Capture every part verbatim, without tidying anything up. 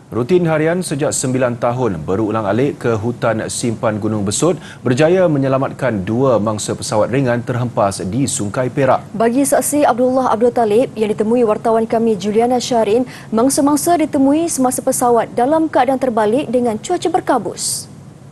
Rutin harian sejak sembilan tahun berulang-alik ke hutan simpan Gunung Besut berjaya menyelamatkan dua mangsa pesawat ringan terhempas di Sungai Perak. Bagi saksi Abdullah Abdul Talib yang ditemui wartawan kami Juliana Syarin, mangsa-mangsa ditemui semasa pesawat dalam keadaan terbalik dengan cuaca berkabus.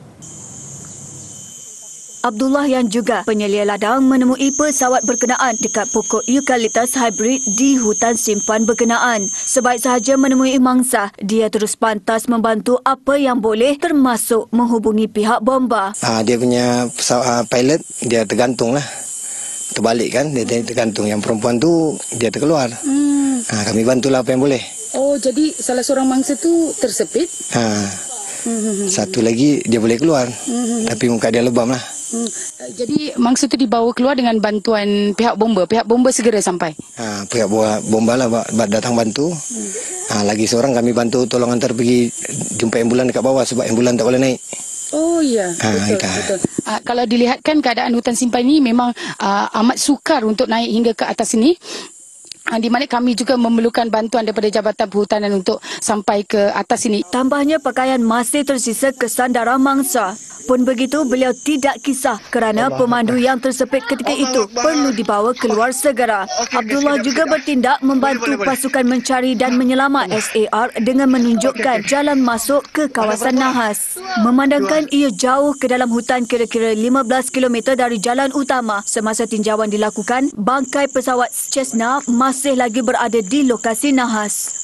Abdullah yang juga penyelia ladang menemui pesawat berkenaan dekat pokok eukaliptus hybrid di hutan simpan berkenaan. Sebaik sahaja menemui mangsa, dia terus pantas membantu apa yang boleh termasuk menghubungi pihak bomba. Ha, dia punya pesawat uh, pilot, dia tergantung lah. Terbalik kan, dia tergantung. Yang perempuan tu, dia terkeluar. Hmm. Ha, kami bantulah apa yang boleh. Oh, jadi salah seorang mangsa tu tersepit? Ha. Hmm. Satu lagi, dia boleh keluar. Hmm. Tapi muka dia lebam lah. Hmm. Jadi mangsa tu dibawa keluar dengan bantuan pihak bomba. Pihak bomba segera sampai. Ha, pihak bomba lah datang bantu. Hmm. Ha, lagi seorang kami bantu tolong hantar pergi jumpa ambulan dekat bawah sebab ambulan tak boleh naik. Oh ya, ha, betul. betul. Uh, kalau dilihatkan keadaan hutan simpan ini memang uh, amat sukar untuk naik hingga ke atas ini. Di mana kami juga memerlukan bantuan daripada Jabatan Perhutanan untuk sampai ke atas ini. Tambahnya pakaian masih tersisa kesan darah mangsa. Pun begitu, beliau tidak kisah kerana pemandu yang tersepit ketika itu perlu dibawa keluar segera. Abdullah juga bertindak membantu pasukan mencari dan menyelamat S A R dengan menunjukkan jalan masuk ke kawasan Nahas. Memandangkan ia jauh ke dalam hutan kira-kira lima belas kilometer dari jalan utama, semasa tinjauan dilakukan, bangkai pesawat Cessna masih lagi berada di lokasi Nahas.